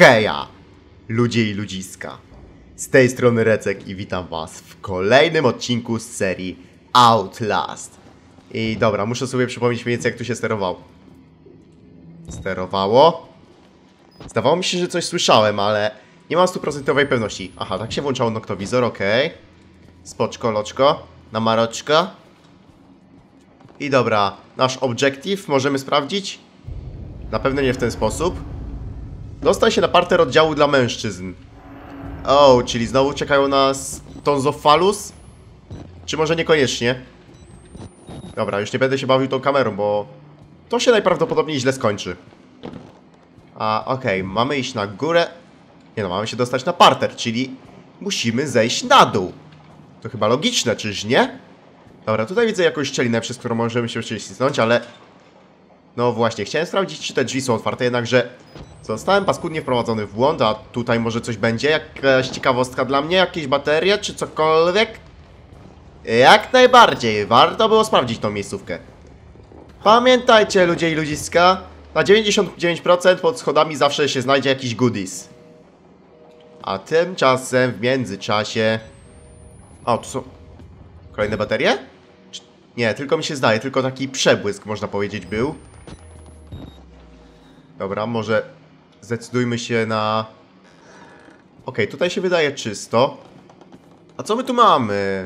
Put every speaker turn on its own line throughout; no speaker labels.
Heja! Ludzie i ludziska. Z tej strony Recek i witam was w kolejnym odcinku z serii Outlast. I dobra, muszę sobie przypomnieć mniej więcej jak tu się sterowało. Zdawało mi się, że coś słyszałem, ale nie mam stuprocentowej pewności. Aha, tak się włączało noktowizor, okej. Spoczko, loczko, namaroczko. I dobra, nasz objective możemy sprawdzić? Na pewno nie w ten sposób. Dostań się na parter oddziału dla mężczyzn. O, czyli znowu czekają nas Tons of Phallus? Czy może niekoniecznie? Dobra, już nie będę się bawił tą kamerą, bo to się najprawdopodobniej źle skończy. A, okej, mamy iść na górę. Nie no, mamy się dostać na parter, czyli musimy zejść na dół. To chyba logiczne, czyż nie? Dobra, tutaj widzę jakąś szczelinę, przez którą możemy się przecisnąć, ale... No właśnie, chciałem sprawdzić, czy te drzwi są otwarte, jednakże... Zostałem paskudnie wprowadzony w błąd, a tutaj może coś będzie? Jakaś ciekawostka dla mnie? Jakieś baterie, czy cokolwiek? Jak najbardziej, warto było sprawdzić tą miejscówkę. Pamiętajcie, ludzie i ludziska, na 99% pod schodami zawsze się znajdzie jakiś goodies. A tymczasem, w międzyczasie... O, tu są... Kolejne baterie? Nie, tylko mi się zdaje, tylko taki przebłysk, można powiedzieć, był. Dobra, może zdecydujmy się na... Okej, tutaj się wydaje czysto. A co my tu mamy?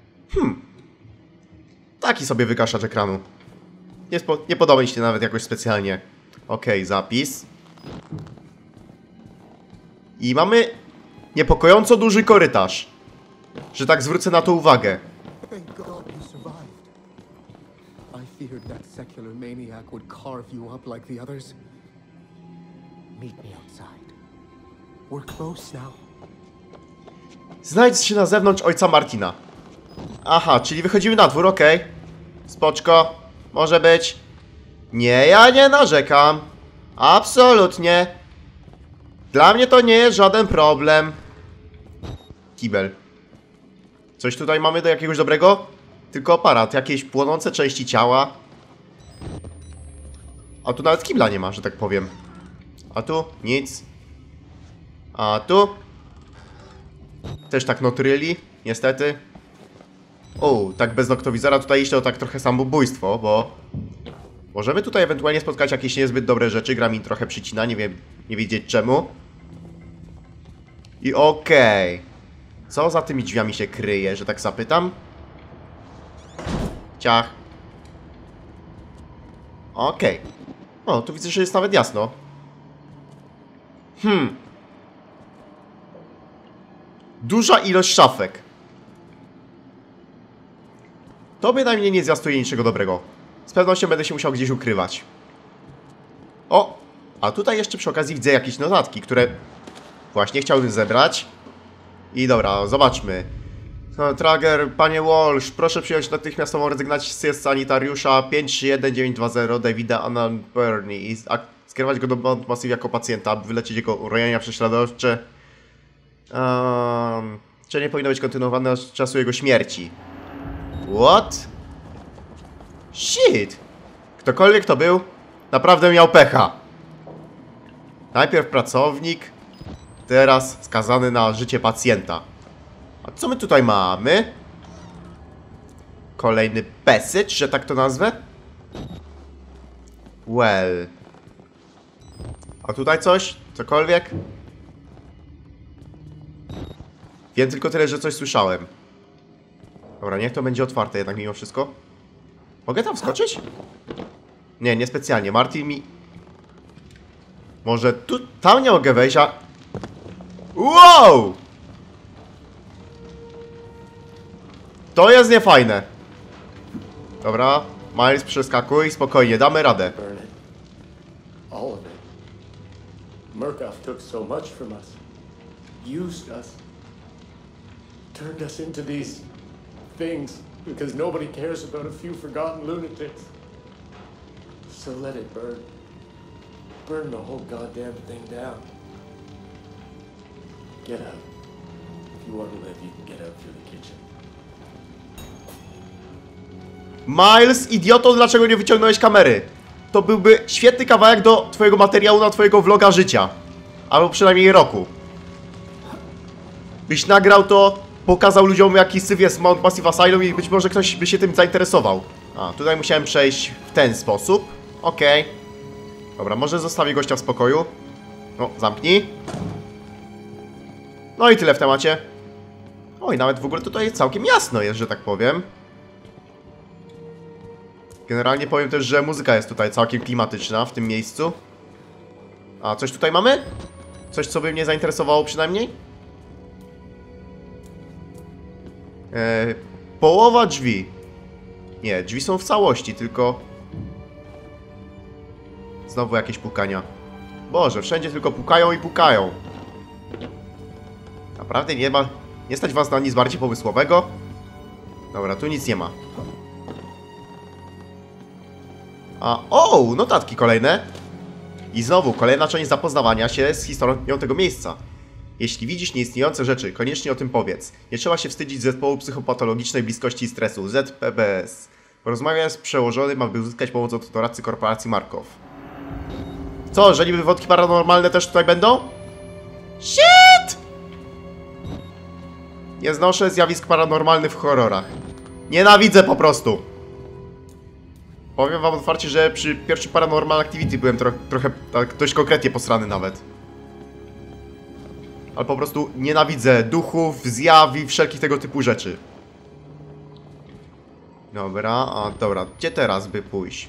Taki sobie wygaszacz ekranu. Nie podoba mi się nawet jakoś specjalnie. Okej, zapis. I mamy niepokojąco duży korytarz. Że tak zwrócę na to uwagę. Znajdź się na zewnątrz ojca Martina. Aha, czyli wychodzimy na dwór, okej. Spoczko, może być. Nie, ja nie narzekam. Absolutnie. Dla mnie to nie jest żaden problem. Kibel. Coś tutaj mamy do jakiegoś dobrego? Tylko aparat, jakieś płonące części ciała. A tu nawet kibla nie ma, że tak powiem. A tu nic. A tu też tak not really, niestety. O, tak bez noktowizora tutaj iść to tak trochę samobójstwo, bo możemy tutaj ewentualnie spotkać jakieś niezbyt dobre rzeczy. Gra mi trochę przycina, nie wiem, nie wiedzieć czemu. I okej. Co za tymi drzwiami się kryje, że tak zapytam? Ciach. Okej. O, tu widzę, że jest nawet jasno. Duża ilość szafek. To bynajmniej nie zwiastuje niczego dobrego. Z pewnością będę się musiał gdzieś ukrywać. O! A tutaj jeszcze przy okazji widzę jakieś notatki, które właśnie chciałbym zebrać. I dobra, zobaczmy. Trager, panie Walsh, proszę przyjąć natychmiastową rezygnację z sanitariusza 531920 Davida Annan Burney i skierować go do Mount Massive jako pacjenta, aby wyleczyć jego urojenia prześladowcze. Czy nie powinno być kontynuowane od czasu jego śmierci? What? Shit! Ktokolwiek to był, naprawdę miał pecha. Najpierw pracownik, teraz skazany na życie pacjenta. A co my tutaj mamy? Kolejny passage, że tak to nazwę? Well. A tutaj coś? Cokolwiek? Wiem tylko tyle, że coś słyszałem. Dobra, niech to będzie otwarte jednak mimo wszystko. Mogę tam wskoczyć? Nie, niespecjalnie. Martin mi... Może tu... Tam nie mogę wejść, a... Wow! To jest niefajne. Dobra, Miles, przeskakuj, spokojnie, damy radę.
All of it. Murkoff took so much from us. Used us. Turned us into these things because nobody cares about a few forgotten lunatics. So let it burn. Burn the whole goddamn thing down. Get out. If you want to live, you can get out through the kitchen.
Miles, idioto, dlaczego nie wyciągnąłeś kamery? To byłby świetny kawałek do twojego materiału na twojego vloga życia. Albo przynajmniej roku. Byś nagrał to, pokazał ludziom jaki syf jest Mount Massive Asylum i być może ktoś by się tym zainteresował. A, tutaj musiałem przejść w ten sposób. Okej. Dobra, może zostawię gościa w spokoju. No, zamknij. No i tyle w temacie. Oj, nawet w ogóle tutaj całkiem jasno jest, że tak powiem. Generalnie powiem też, że muzyka jest tutaj całkiem klimatyczna w tym miejscu. A coś tutaj mamy? Coś, co by mnie zainteresowało przynajmniej? Połowa drzwi. Nie, drzwi są w całości, tylko... Znowu jakieś pukania. Boże, wszędzie tylko pukają i pukają. Naprawdę nie stać was na nic bardziej pomysłowego? Dobra, tu nic nie ma. Notatki kolejne. I znowu kolejna część zapoznawania się z historią tego miejsca. Jeśli widzisz nieistniejące rzeczy, koniecznie o tym powiedz. Nie trzeba się wstydzić zespołu psychopatologicznej bliskości i stresu, ZPBS. Porozmawiaj z przełożonym, aby uzyskać pomoc od doradcy korporacji Markow. Co, że niby wątki paranormalne też tutaj będą? Shit! Nie znoszę zjawisk paranormalnych w horrorach. Nienawidzę po prostu. Powiem wam otwarcie, że przy pierwszym Paranormal Activity byłem trochę tak dość konkretnie posrany nawet. Ale po prostu nienawidzę duchów, zjaw i wszelkich tego typu rzeczy. Dobra, gdzie teraz by pójść?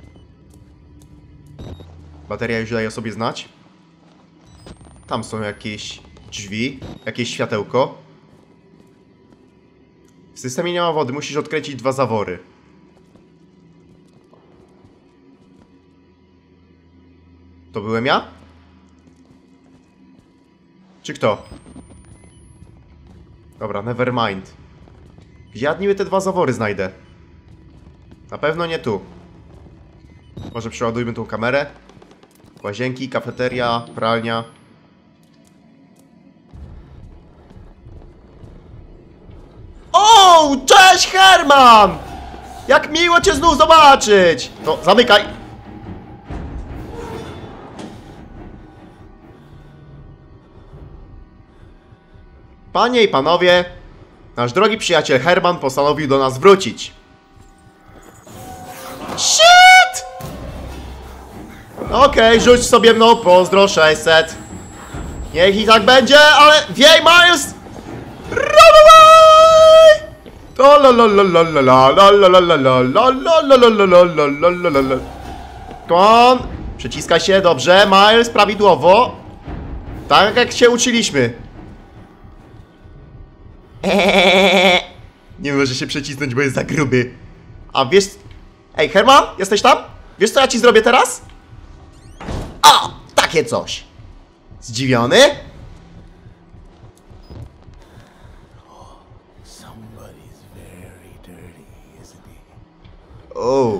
Bateria już daje o sobie znać. Tam są jakieś drzwi, jakieś światełko. W systemie nie ma wody, musisz odkręcić 2 zawory. To byłem ja? Czy kto? Dobra, never mind. Gdzie ja niby te 2 zawory znajdę? Na pewno nie tu. Może przeładujmy tą kamerę. Łazienki, kafeteria, pralnia. O, cześć Herman! Jak miło cię znów zobaczyć! To zamykaj! Panie i panowie, nasz drogi przyjaciel Herman postanowił do nas wrócić. Shit! Okej, rzuć sobie mną, pozdro 600. Niech i tak będzie, ale wiej Miles! Run away! Come on! Przyciska się, dobrze, Miles, prawidłowo. Tak jak się uczyliśmy. Nie może się przycisnąć, bo jest za gruby. A wiesz... Ej, Herman, jesteś tam? Wiesz, co ja ci zrobię teraz? O, takie coś. Zdziwiony? O.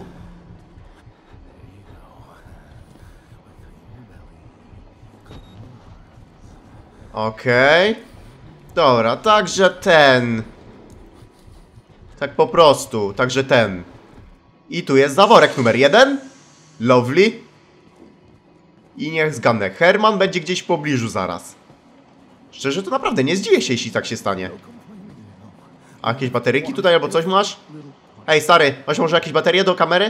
Okej. Dobra, także ten. Tak po prostu, także ten. I tu jest zaworek numer 1. Lovely. I niech zgadnę, Herman będzie gdzieś w pobliżu zaraz. Szczerze to naprawdę nie zdziwię się, jeśli tak się stanie. A jakieś bateryki tutaj albo coś masz? Ej stary, masz może jakieś baterie do kamery?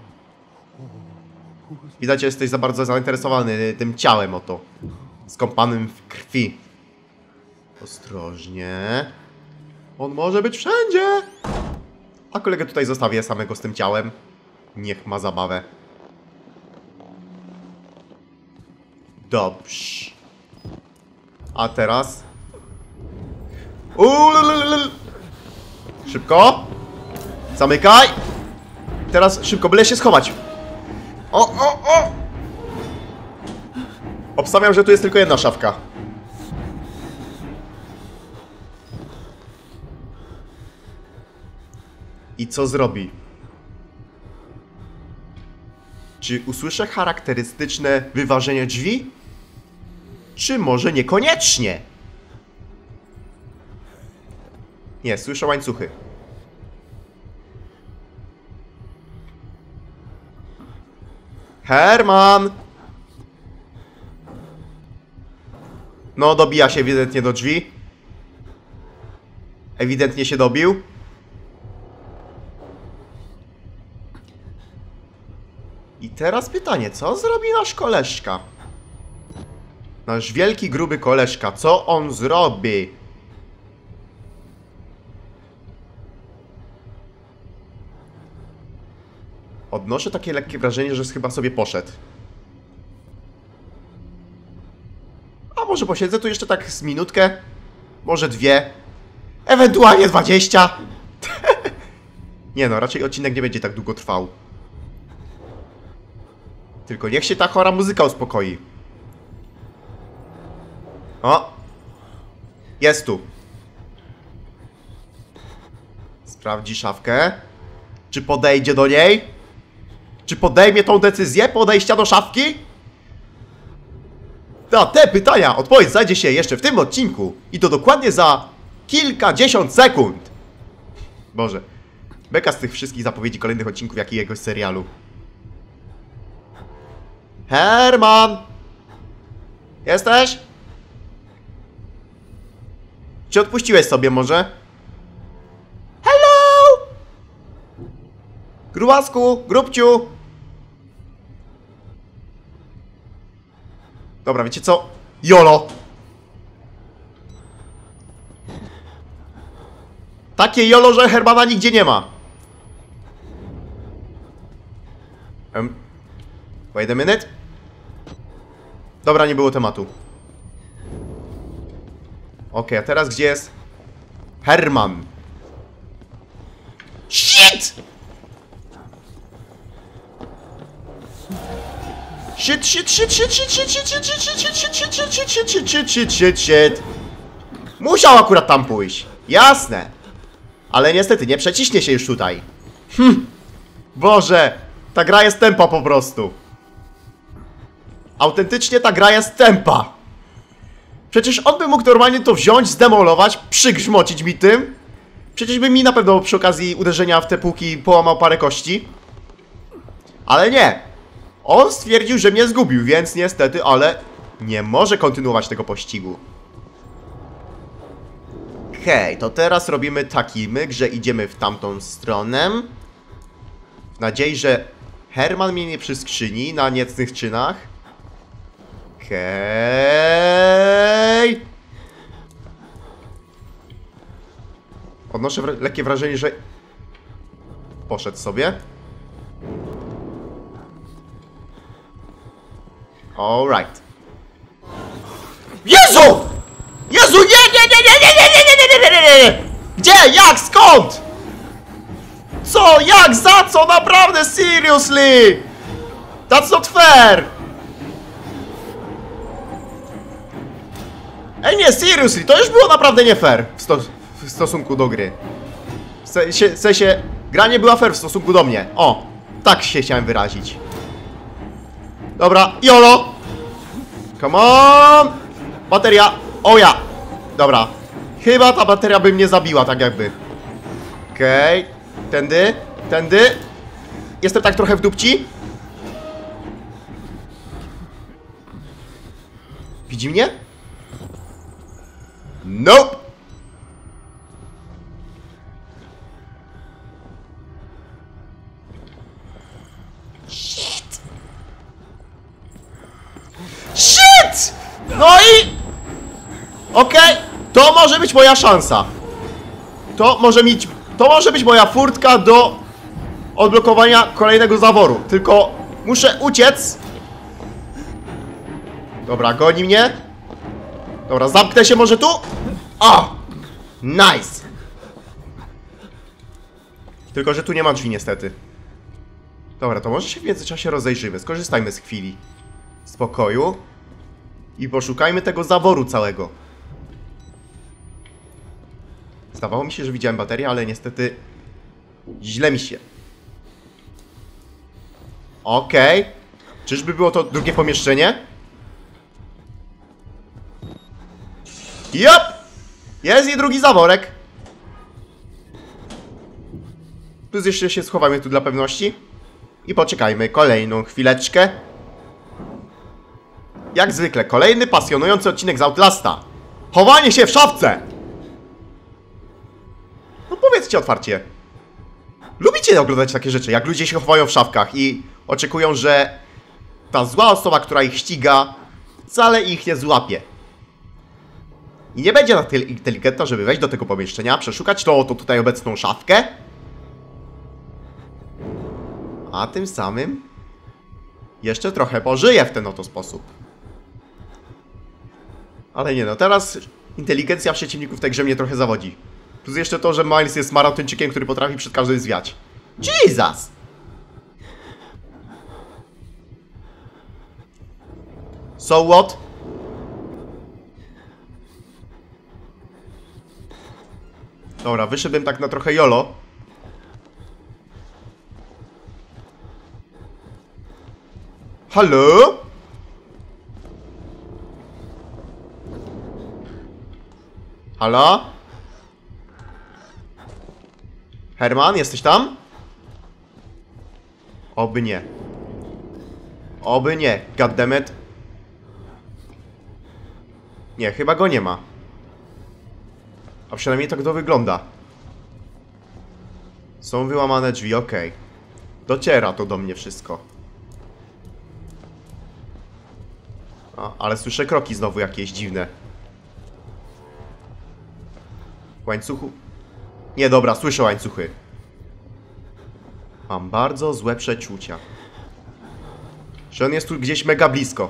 Widać, że jesteś za bardzo zainteresowany tym ciałem oto. Skąpanym w krwi. Ostrożnie. On może być wszędzie. A kolegę tutaj zostawię samego z tym ciałem. Niech ma zabawę. Dobrze. A teraz... Szybko. Zamykaj. Teraz szybko, byle się schować. O. Obstawiam, że tu jest tylko jedna szafka. I co zrobi? Czy usłyszę charakterystyczne wyważenie drzwi? Czy może niekoniecznie? Nie, słyszę łańcuchy. Herman! No, dobija się ewidentnie do drzwi. Ewidentnie się dobił. I teraz pytanie, co zrobi nasz koleżka? Nasz wielki, gruby koleżka, co on zrobi? Odnoszę takie lekkie wrażenie, że chyba sobie poszedł. A może posiedzę tu jeszcze tak z minutkę? Może 2? Ewentualnie 20? Nie no, raczej odcinek nie będzie tak długo trwał. Tylko niech się ta chora muzyka uspokoi. O! Jest tu. Sprawdzi szafkę. Czy podejdzie do niej? Czy podejmie tą decyzję podejścia do szafki? Na te pytania odpowiedź znajdzie się jeszcze w tym odcinku. I to dokładnie za kilkadziesiąt sekund. Boże. Beka z tych wszystkich zapowiedzi kolejnych odcinków jakiegoś serialu. Herman! Jesteś? Czy odpuściłeś sobie może? Hello! Grubasku, grubciu! Dobra, wiecie co? YOLO! Takie YOLO, że Hermana nigdzie nie ma. Wait a minute. Dobra, nie było tematu. Okej, a teraz gdzie jest Herman? Shit! Shit, shit, shit, shit, shit, shit, shit, shit, shit, shit, shit, shit, shit, shit, shit, shit, shit, shit, shit. Musiał akurat tam pójść. Jasne. Ale niestety nie przeciśnie się już tutaj. Boże, ta gra jest tempa po prostu. Autentycznie ta gra jest tempa. Przecież on by mógł normalnie to wziąć, zdemolować, przygrzmocić mi tym. Przecież by mi na pewno przy okazji uderzenia w te półki połamał parę kości. Ale nie. On stwierdził, że mnie zgubił, więc niestety, ale nie może kontynuować tego pościgu. Hej, to teraz robimy taki myk, że idziemy w tamtą stronę. W nadziei, że Herman mnie nie przyskrzyni na niecnych czynach. Hej! Odnoszę lekkie wrażenie, że poszedł sobie. Alright. Jezu! Jezu, nie! Gdzie? Jak? Skąd? Co? Jak? Za co? Naprawdę? Seriously? That's not fair! Ej nie, seriously, to już było naprawdę nie fair w stosunku do gry. W sensie, gra nie była fair w stosunku do mnie. O, tak się chciałem wyrazić. Dobra, YOLO! Come on! Bateria! O ja! Dobra. Chyba ta bateria by mnie zabiła, tak jakby. Okej. Tędy, tędy. Jestem tak trochę w dupci. Widzi mnie? Nope! Shit! Shit! No i... Okej, to może być moja szansa. To może być moja furtka do odblokowania kolejnego zaworu. Tylko muszę uciec. Dobra, goni mnie. Dobra, zamknę się może tu. O! Nice! Tylko, że tu nie ma drzwi niestety. Dobra, to może się w międzyczasie rozejrzymy. Skorzystajmy z chwili spokoju i poszukajmy tego zaworu całego. Zdawało mi się, że widziałem baterię, ale niestety źle mi się. Okej. Czyżby było to drugie pomieszczenie? Jop! Jest i drugi zaworek. Plus jeszcze się schowajmy tu dla pewności. I poczekajmy kolejną chwileczkę. Jak zwykle, kolejny pasjonujący odcinek z Outlasta. Chowanie się w szafce! No powiedzcie otwarcie. Lubicie oglądać takie rzeczy, jak ludzie się chowają w szafkach i oczekują, że ta zła osoba, która ich ściga, wcale ich nie złapie. I nie będzie na tyle inteligentna, żeby wejść do tego pomieszczenia, przeszukać tą tutaj obecną szafkę. A tym samym jeszcze trochę pożyje w ten oto sposób. Ale nie no, teraz inteligencja przeciwników w tej grze mnie trochę zawodzi. Plus jeszcze to, że Miles jest maratończykiem, który potrafi przed każdym zwiać. Jesus! So what? Dobra, wyszedłem tak na trochę YOLO. Halo? Halo? Herman, jesteś tam? Oby nie. Oby nie, goddammit. Nie, chyba go nie ma. A przynajmniej tak to wygląda. Są wyłamane drzwi, okej. Dociera to do mnie wszystko. Ale słyszę kroki znowu jakieś dziwne. Łańcuchu? Nie, dobra, słyszę łańcuchy. Mam bardzo złe przeczucia. Że on jest tu gdzieś mega blisko.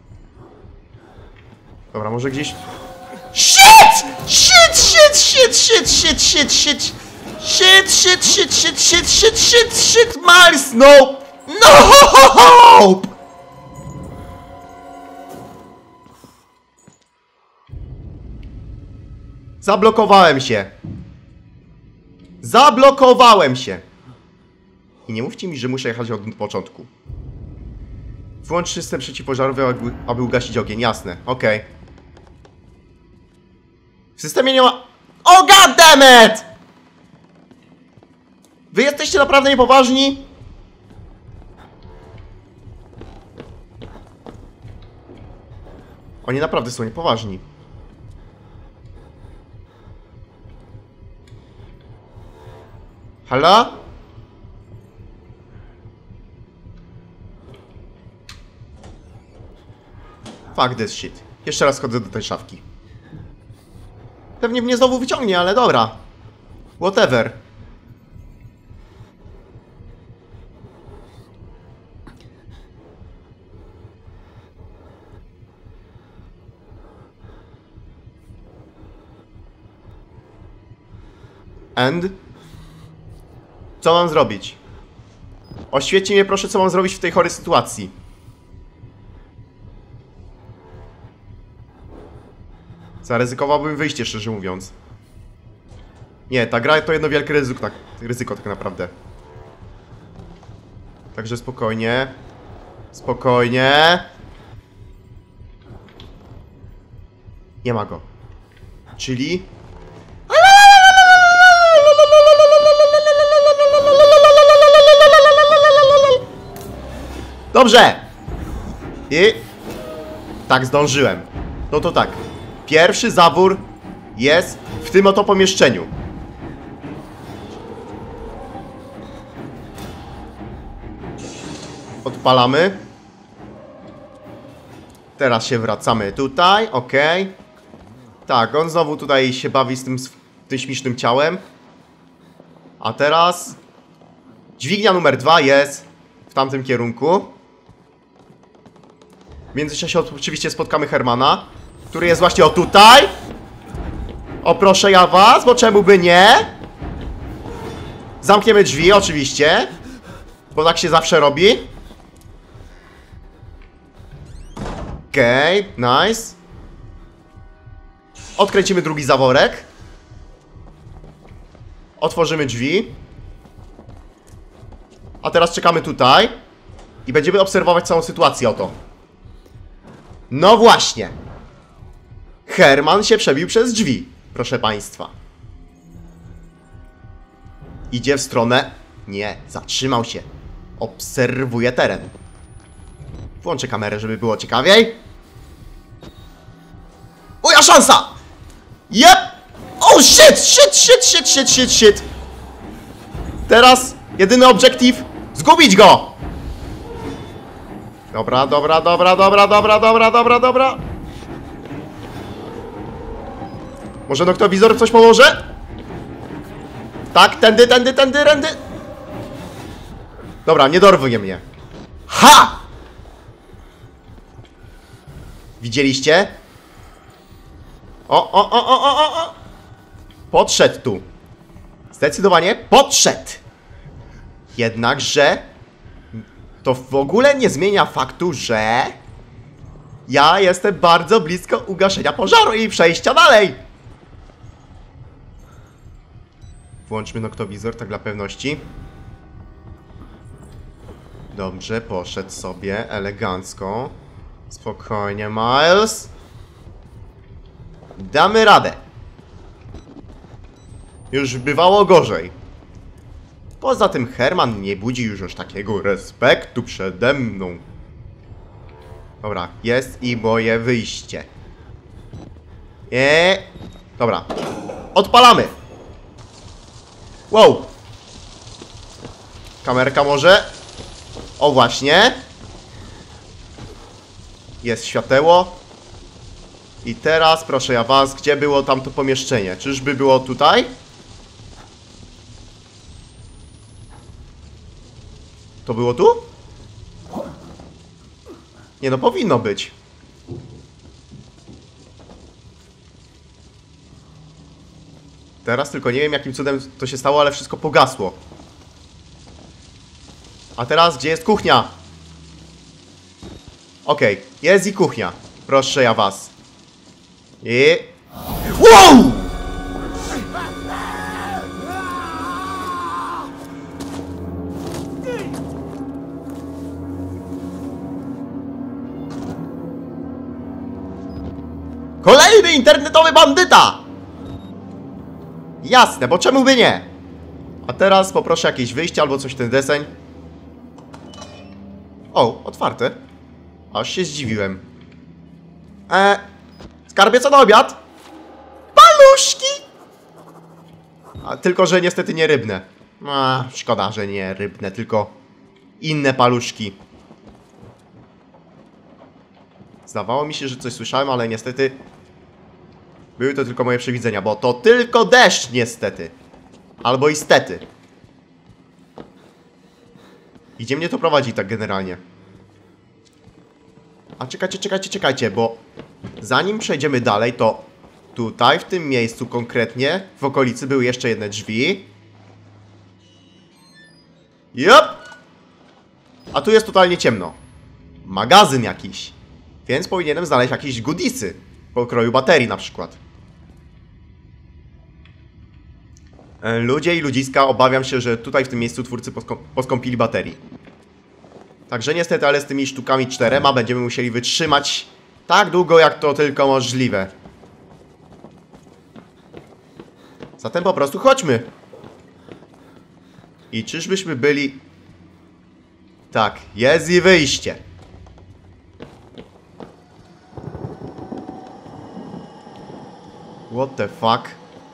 Dobra, może gdzieś... Shit! Shit, shit, shit, shit, shit, shit, shit. Shit, shit, shit, shit, shit, shit, shit, shit, Miles, no! No! Zablokowałem się. Zablokowałem się. I nie mówcie mi, że muszę jechać od początku. Włącz system przeciwpożarowy, aby ugasić ogień. Jasne, okej. W systemie nie ma... O, goddammit! Wy jesteście naprawdę niepoważni? Oni naprawdę są niepoważni. Halo? Fuck this shit. Jeszcze raz chodzę do tej szafki. Pewnie mnie znowu wyciągnie, ale dobra. Whatever. And? Co mam zrobić? Oświeci mnie proszę, co mam zrobić w tej chorej sytuacji. Zaryzykowałbym wyjście, szczerze mówiąc. Nie, ta gra to jedno wielkie ryzyko tak naprawdę. Także spokojnie. Spokojnie. Nie ma go. Czyli... Dobrze! I... Tak, zdążyłem. No to tak. Pierwszy zawór jest w tym oto pomieszczeniu. Odpalamy. Teraz się wracamy tutaj, okej. Tak, on znowu tutaj się bawi z tym śmiesznym ciałem. A teraz... Dźwignia numer 2 jest w tamtym kierunku. W międzyczasie oczywiście spotkamy Hermana, który jest właśnie o tutaj. O, proszę ja was, bo czemu by nie? Zamkniemy drzwi, oczywiście. Bo tak się zawsze robi. Okej, nice. Odkręcimy drugi zaworek. Otworzymy drzwi. A teraz czekamy tutaj. I będziemy obserwować całą sytuację, oto. No właśnie. Herman się przebił przez drzwi, proszę państwa. Idzie w stronę... Nie, zatrzymał się. Obserwuje teren. Włączę kamerę, żeby było ciekawiej. Moja szansa! Yep! Oh shit! Teraz jedyny obiektyw. Zgubić go! Dobra. Może noktowizor coś pomoże? Tak, tędy. Dobra, nie dorwie mnie. Ha! Widzieliście? O. Podszedł tu. Zdecydowanie podszedł. Jednakże to w ogóle nie zmienia faktu, że ja jestem bardzo blisko ugaszenia pożaru i przejścia dalej. Włączmy noktowizor, tak dla pewności. Dobrze, poszedł sobie elegancko. Spokojnie, Miles. Damy radę. Już bywało gorzej. Poza tym Herman nie budzi już takiego respektu przede mną. Dobra, jest i moje wyjście. Dobra. Odpalamy. Wow. Kamerka może. O właśnie. Jest świateło. I teraz proszę ja was, gdzie było tamto pomieszczenie? Czyżby było tutaj? To było tu? Nie no, powinno być. Teraz tylko nie wiem jakim cudem to się stało, ale wszystko pogasło. A teraz gdzie jest kuchnia? Okej, jest i kuchnia. Proszę ja was. I... Wow! Kolejny internetowy bandyta! Jasne, bo czemu by nie? A teraz poproszę jakieś wyjście albo coś w ten deseń. O, otwarte. Aż się zdziwiłem. Skarbie, co na obiad? Paluszki! A, tylko, że niestety nie rybne. Szkoda, że nie rybne, tylko inne paluszki. Zdawało mi się, że coś słyszałem, ale niestety były to tylko moje przewidzenia, bo to tylko deszcz niestety. Albo istety. Gdzie mnie to prowadzi tak generalnie? A czekajcie, bo zanim przejdziemy dalej, to tutaj, w tym miejscu konkretnie, w okolicy były jeszcze jedne drzwi. Jop! A tu jest totalnie ciemno. Magazyn jakiś. Więc powinienem znaleźć jakieś goodisy. Pokroju baterii na przykład. Ludzie i ludziska, obawiam się, że tutaj w tym miejscu twórcy poskąpili baterii. Także niestety, ale z tymi sztukami 4 będziemy musieli wytrzymać tak długo, jak to tylko możliwe. Zatem po prostu chodźmy. I czyżbyśmy byli... Tak, jest i wyjście. What the fuck?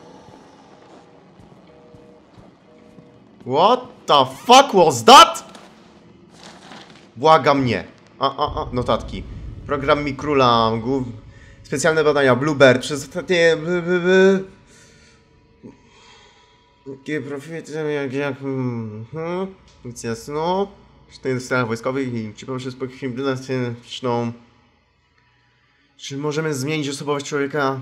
What the fuck was that? Błagam nie. Notatki. Program Mikrula. Specjalne badania. Bluebird. Przez ostatnie... Jakie profity, jak... Nic jasno. Sztuję w stanach wojskowych i ci poprzez dynastyczną. Czy możemy zmienić osobowość człowieka?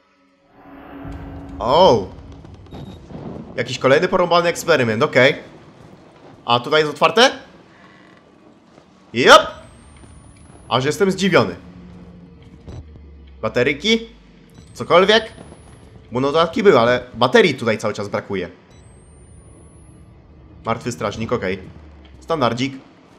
O! Jakiś kolejny porąbany eksperyment, okej. A tutaj jest otwarte? Jop! Aż jestem zdziwiony. Bateryki? Cokolwiek? Bo notatki były, ale baterii tutaj cały czas brakuje. Martwy strażnik, okej. Standardzik.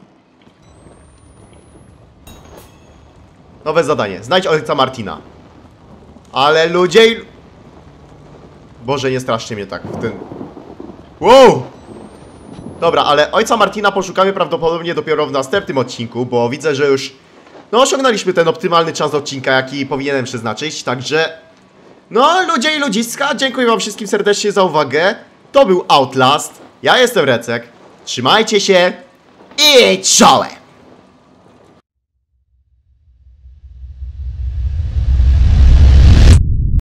Nowe zadanie. Znajdź ojca Martina. Ale ludzie... Boże, nie straszcie mnie tak w ten... Wow! Dobra, ale ojca Martina poszukamy prawdopodobnie dopiero w następnym odcinku, bo widzę, że już no osiągnęliśmy ten optymalny czas odcinka, jaki powinienem przeznaczyć, także... No, ludzie i ludziska, dziękuję wam wszystkim serdecznie za uwagę. To był Outlast, ja jestem Recek, trzymajcie się i czołem!